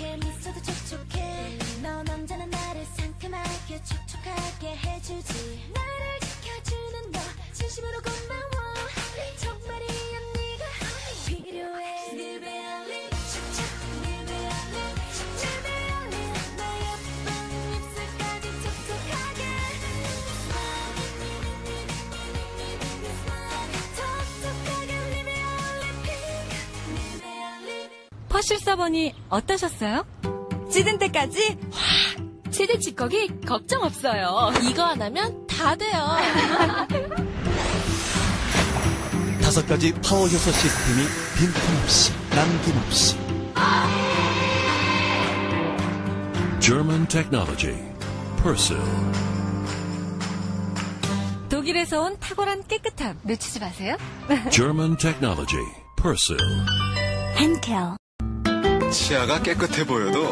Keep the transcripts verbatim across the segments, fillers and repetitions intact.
내 미소도 촉촉해. 넌 언제나 나를 상큼하게 촉촉하게 해주지. 나를 지켜주는 너 진심으로 고마워. 정말이야 네가 필요해. 늘 베어리 촉촉 늘 베어리 늘 베어리 너 예쁜 입술까지 촉촉하게. 촉촉하게 늘 베어리 핑크 늘 베어리. 퍼실 써보니 어떠셨어요? 찌든 때까지 확! 세대 찌꺼기 걱정 없어요. 이거 하나면 다 돼요. 다섯 가지 파워 효소 시스템이 빈틈없이 남김없이. German technology. Persil. 독일에서 온 탁월한 깨끗함 놓치지 마세요. German technology. Persil. 헨켈. 치아가 깨끗해 보여도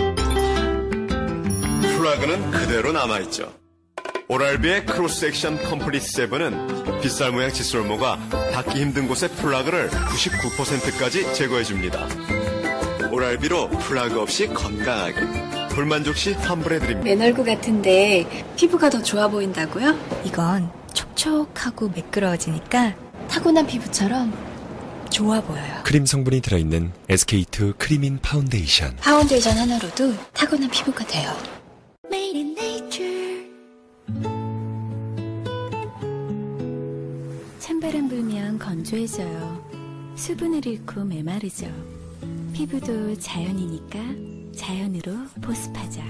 플라그는 그대로 남아있죠. 오랄비의 크로스 액션 컴플리트 세븐은 빗살 모양 칫솔모가 닿기 힘든 곳의 플라그를 구십구 퍼센트까지 제거해줍니다. 오랄비로 플라그 없이 건강하게. 불만족 시 환불해드립니다. 맨 얼굴 같은데 피부가 더 좋아 보인다고요? 이건 촉촉하고 매끄러워지니까 타고난 피부처럼 좋아 보여요. 크림 성분이 들어있는 에스케이투 크림인 파운데이션. 파운데이션 하나로도 타고난 피부가 돼요. Made in nature. 찬바람 불면 건조해져요. 수분을 잃고 메마르죠. 피부도 자연이니까 자연으로 보습하자.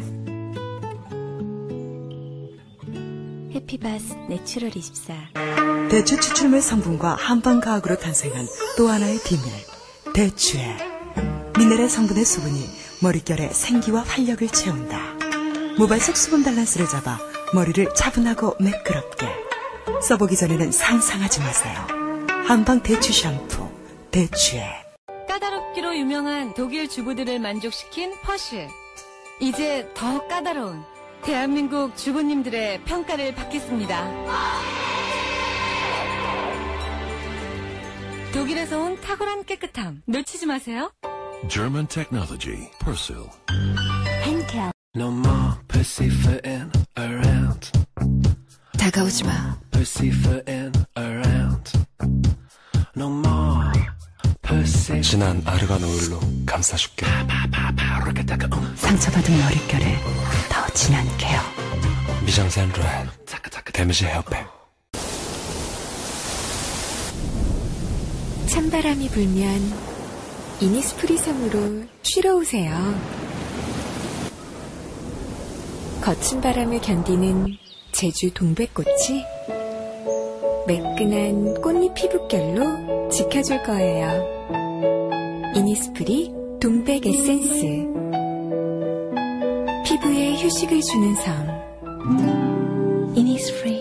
해피바스 내추럴 이십사. 대추 추출물 성분과 한방과학으로 탄생한 또 하나의 비밀, 대추에 미네랄 성분의 수분이 머릿결의 생기와 활력을 채운다. 모발 속 수분 밸런스를 잡아 머리를 차분하고 매끄럽게. 써보기 전에는 상상하지 마세요. 한방 대추 샴푸, 대추에. 까다롭기로 유명한 독일 주부들을 만족시킨 퍼실. 이제 더 까다로운 대한민국 주부님들의 평가를 받겠습니다. 독일에서 온 탁월한 깨끗함 놓치지 마세요. German technology. Persil. 헨켈. No more pussyfooting around. 다가오지 마. Pussyfooting around. No more pussy. 진한 아르간 오일로 감싸줄게. 상처받은 머릿결에 더 진한 케어. 미장센 레드 데미지 헤어팩. 찬바람이 불면 이니스프리 섬으로 쉬러 오세요. 거친 바람을 견디는 제주 동백꽃이 매끈한 꽃잎 피부결로 지켜줄 거예요. 이니스프리 동백 에센스. 피부에 휴식을 주는 섬. 이니스프리.